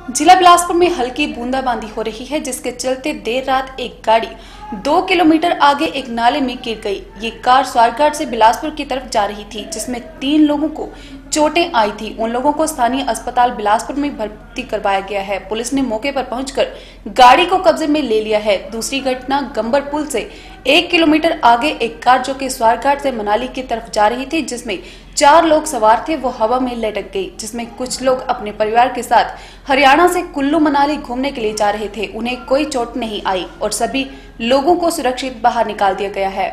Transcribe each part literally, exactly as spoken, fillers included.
जिला बिलासपुर में हल्की बूंदाबांदी हो रही है, जिसके चलते देर रात एक गाड़ी दो किलोमीटर आगे एक नाले में गिर गई। ये कार स्वारघाट से बिलासपुर की तरफ जा रही थी, जिसमें तीन लोगों को चोटें आई थी। उन लोगों को स्थानीय अस्पताल बिलासपुर में भर्ती करवाया गया है। पुलिस ने मौके पर पहुंचकर गाड़ी को कब्जे में ले लिया है। दूसरी घटना गंबर पुल से एक किलोमीटर आगे एक कार जो कि स्वारघाट से मनाली की तरफ जा रही थी, जिसमें चार लोग सवार थे, वो हवा में लटक गई, जिसमें कुछ लोग अपने परिवार के साथ हरियाणा से कुल्लू मनाली घूमने के लिए जा रहे थे। उन्हें कोई चोट नहीं आई और सभी लोगों को सुरक्षित बाहर निकाल दिया गया है।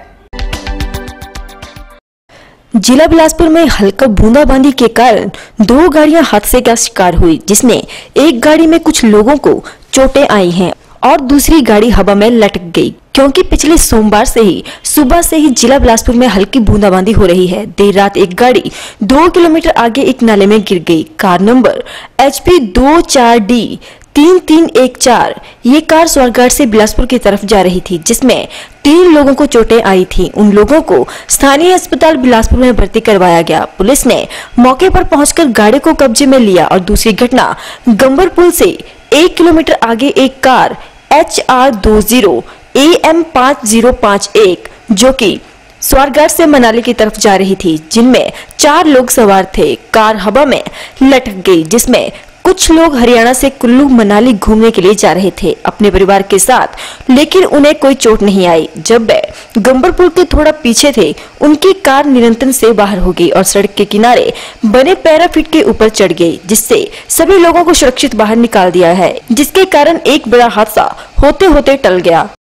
जिला बिलासपुर में हल्का बूंदाबांदी के कारण दो गाड़ियां हादसे का शिकार हुई, जिसमें एक गाड़ी में कुछ लोगों को चोटें आई हैं और दूसरी गाड़ी हवा में लटक गई, क्योंकि पिछले सोमवार से ही सुबह से ही जिला बिलासपुर में हल्की बूंदाबांदी हो रही है। देर रात एक गाड़ी दो किलोमीटर आगे एक नाले में गिर गई। कार नंबर एच पी दो चार डी तीन तीन एक चार, ये कार स्वारघाट से बिलासपुर की तरफ जा रही थी, जिसमें तीन लोगों को चोटें आई थी। उन लोगों को स्थानीय अस्पताल बिलासपुर में भर्ती करवाया गया। पुलिस ने मौके पर पहुंचकर गाड़ी को कब्जे में लिया और दूसरी घटना गंबर पुल से एक किलोमीटर आगे एक कार एच आर दो जीरो ए एम पाँच जीरो पाँच एक जो कि स्वारघाट से मनाली की तरफ जा रही थी, जिनमें चार लोग सवार थे। कार हवा में लटक गई, जिसमें कुछ लोग हरियाणा से कुल्लू मनाली घूमने के लिए जा रहे थे अपने परिवार के साथ, लेकिन उन्हें कोई चोट नहीं आई। जब वे गंबर पुल के थोड़ा पीछे थे, उनकी कार नियंत्रण से बाहर हो गई और सड़क के किनारे बने पैराफिट के ऊपर चढ़ गई, जिससे सभी लोगों को सुरक्षित बाहर निकाल दिया है, जिसके कारण एक बड़ा हादसा होते होते टल गया।